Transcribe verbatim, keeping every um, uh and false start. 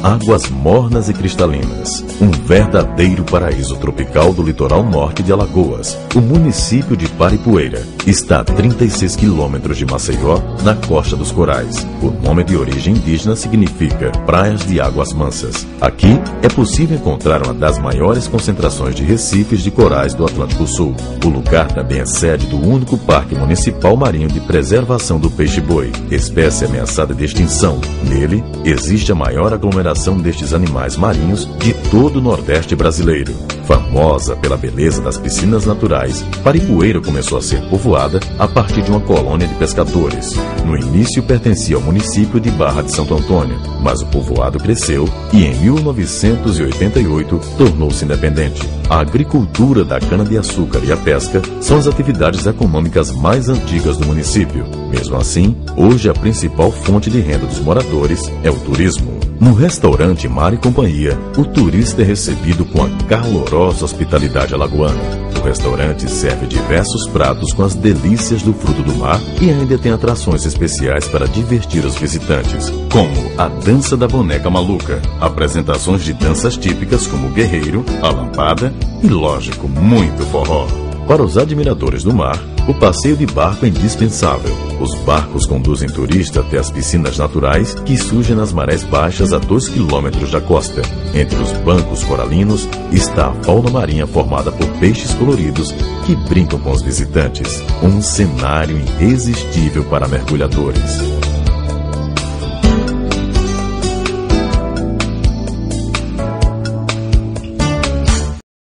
águas mornas e cristalinas. Um verdadeiro paraíso tropical do litoral norte de Alagoas. O município de Paripueira está a trinta e seis quilômetros de Maceió, na Costa dos Corais. O nome de origem indígena significa Praias de Águas Mansas. Aqui é possível encontrar uma das maiores concentrações de recifes de corais do Atlântico Sul. O lugar também é sede do único Parque Municipal Marinho de Preservação do Peixe-boi, espécie ameaçada de extinção. Nele, existe a maior aglomeração destes animais marinhos de todo o Nordeste brasileiro. Famosa pela beleza das piscinas naturais, Paripueira começou a ser povoada a partir de uma colônia de pescadores. No início pertencia ao município de Barra de Santo Antônio, mas o povoado cresceu e em mil novecentos e oitenta e oito tornou-se independente. A agricultura da cana-de-açúcar e a pesca são as atividades econômicas mais antigas do município. Mesmo assim, hoje a principal fonte de renda dos moradores é o turismo. No restaurante Mar e Companhia, o turista é recebido com a calorosa hospitalidade alagoana. O restaurante serve diversos pratos com as delícias do fruto do mar e ainda tem atrações especiais para divertir os visitantes, como a Dança da Boneca Maluca, apresentações de danças típicas como o guerreiro, a lampada e, lógico, muito forró. Para os admiradores do mar, o passeio de barco é indispensável. Os barcos conduzem turistas até as piscinas naturais que surgem nas marés baixas a dois quilômetros da costa. Entre os bancos coralinos está a fauna marinha formada por peixes coloridos que brincam com os visitantes. Um cenário irresistível para mergulhadores.